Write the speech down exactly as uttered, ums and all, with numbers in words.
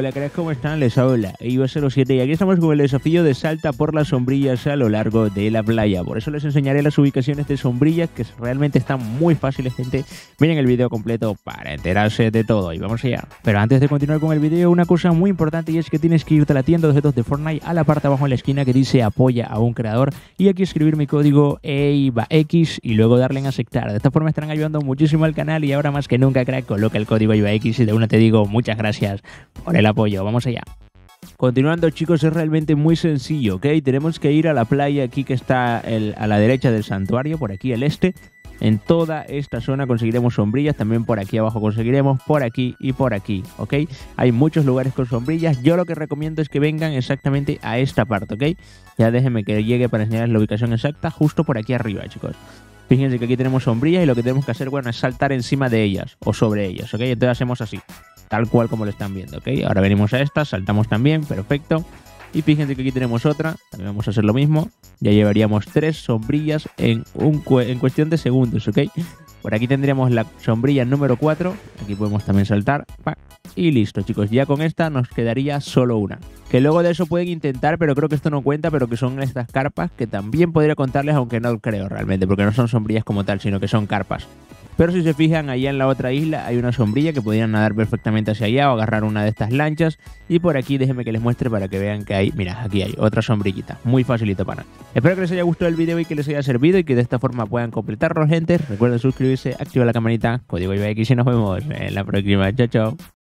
Hola, cracks, ¿cómo están? Les habla Ivo cero siete y aquí estamos con el desafío de salta por las sombrillas a lo largo de la playa. Por eso les enseñaré las ubicaciones de sombrillas que realmente están muy fáciles, gente. Miren el video completo para enterarse de todo y vamos allá. Pero antes de continuar con el video, una cosa muy importante y es que tienes que irte a la tienda de objetos de Fortnite, a la parte abajo en la esquina que dice apoya a un creador y aquí escribir mi código EIVAX y luego darle en aceptar. De esta forma estarán ayudando muchísimo al canal y ahora más que nunca, crack, coloca el código EIVAX y de una te digo muchas gracias por el apoyo. Vamos allá. Continuando, chicos, es realmente muy sencillo, ¿ok? Tenemos que ir a la playa aquí que está el, a la derecha del santuario, por aquí el este. En toda esta zona conseguiremos sombrillas, también por aquí abajo conseguiremos, por aquí y por aquí, ¿ok? Hay muchos lugares con sombrillas. Yo lo que recomiendo es que vengan exactamente a esta parte, ¿ok? Ya déjenme que llegue para enseñarles la ubicación exacta, justo por aquí arriba, chicos. Fíjense que aquí tenemos sombrillas y lo que tenemos que hacer, bueno, es saltar encima de ellas o sobre ellas, ¿ok? Entonces hacemos así, tal cual como lo están viendo, ¿ok? Ahora venimos a esta, saltamos también, perfecto. Y fíjense que aquí tenemos otra, también vamos a hacer lo mismo. Ya llevaríamos tres sombrillas en, un, en cuestión de segundos, ¿ok? Por aquí tendríamos la sombrilla número cuatro, aquí podemos también saltar, ¡pac! Y listo, chicos, ya con esta nos quedaría solo una. Que luego de eso pueden intentar, pero creo que esto no cuenta, pero que son estas carpas, que también podría contarles, aunque no lo creo realmente, porque no son sombrillas como tal, sino que son carpas. Pero si se fijan, allá en la otra isla hay una sombrilla que podrían nadar perfectamente hacia allá o agarrar una de estas lanchas. Y por aquí déjenme que les muestre para que vean que hay, mira, aquí hay otra sombrillita, muy facilito para. Espero que les haya gustado el video y que les haya servido y que de esta forma puedan completarlo, gente. Recuerden suscribirse, activar la campanita, código EIVAX y nos vemos en la próxima. Chao, chao.